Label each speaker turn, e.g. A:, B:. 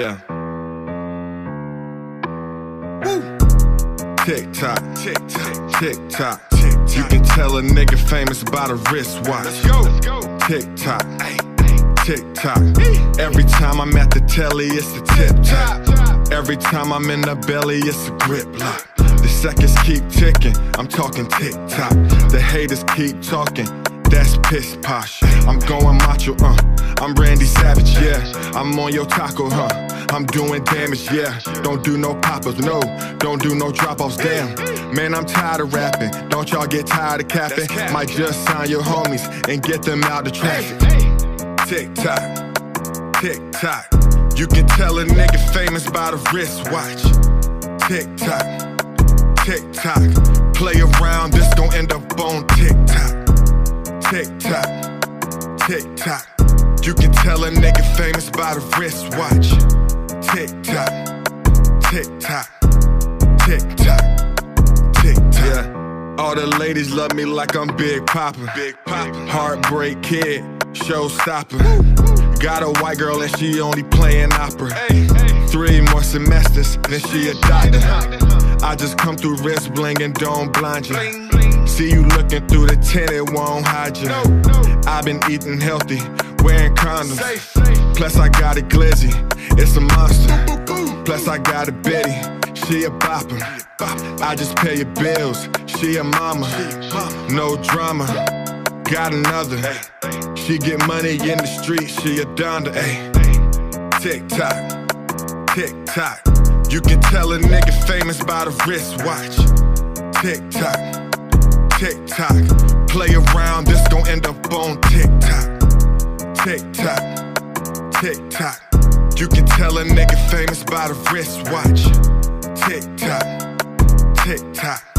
A: Yeah. Tick tock, tick tock, tick tock. You can tell a nigga famous by the wristwatch. Let's go. Tick tock, tick tock. Every time I'm at the telly, it's the tip top. Every time I'm in the belly, it's a grip lock. The seconds keep ticking, I'm talking tick tock. The haters keep talking, that's piss posh. I'm going macho, I'm Randy Savage, yeah. I'm on your taco, I'm doing damage, yeah. Don't do no pop-ups, no. Don't do no drop-offs, damn. Man, I'm tired of rapping. Don't y'all get tired of capping? Might just sign your homies and get them out the traffic. Tick-tock, tick-tock. You can tell a nigga famous by the wristwatch. Tick-tock, tick-tock. Play around, this gon' end up on TikTok. Tick-tock, tick-tock. You can tell a nigga famous by the wristwatch. Tick-tock, tick-tock, tick-tock, tick-tock. Yeah. All the ladies love me like I'm Big Papa. Heartbreak kid, showstopper. Got a white girl and she only playing opera. 3 more semesters, then she a doctor. I just come through wrist bling and don't blind you. See you looking through the tent, it won't hide you. I've been eating healthy, wearing condoms. Plus I got a glizzy, it's a monster. Plus I got a Betty, she a bopper. I just pay your bills, she a mama. No drama, got another. She get money in the street, she a donda. Tick-tock, tick-tock. You can tell a nigga famous by the wristwatch. Tick-tock, tick-tock. Play around, this gon' end up on TikTok. Tick-tock, tick-tock. You can tell a nigga famous by the wristwatch. Tick-tock, tick-tock.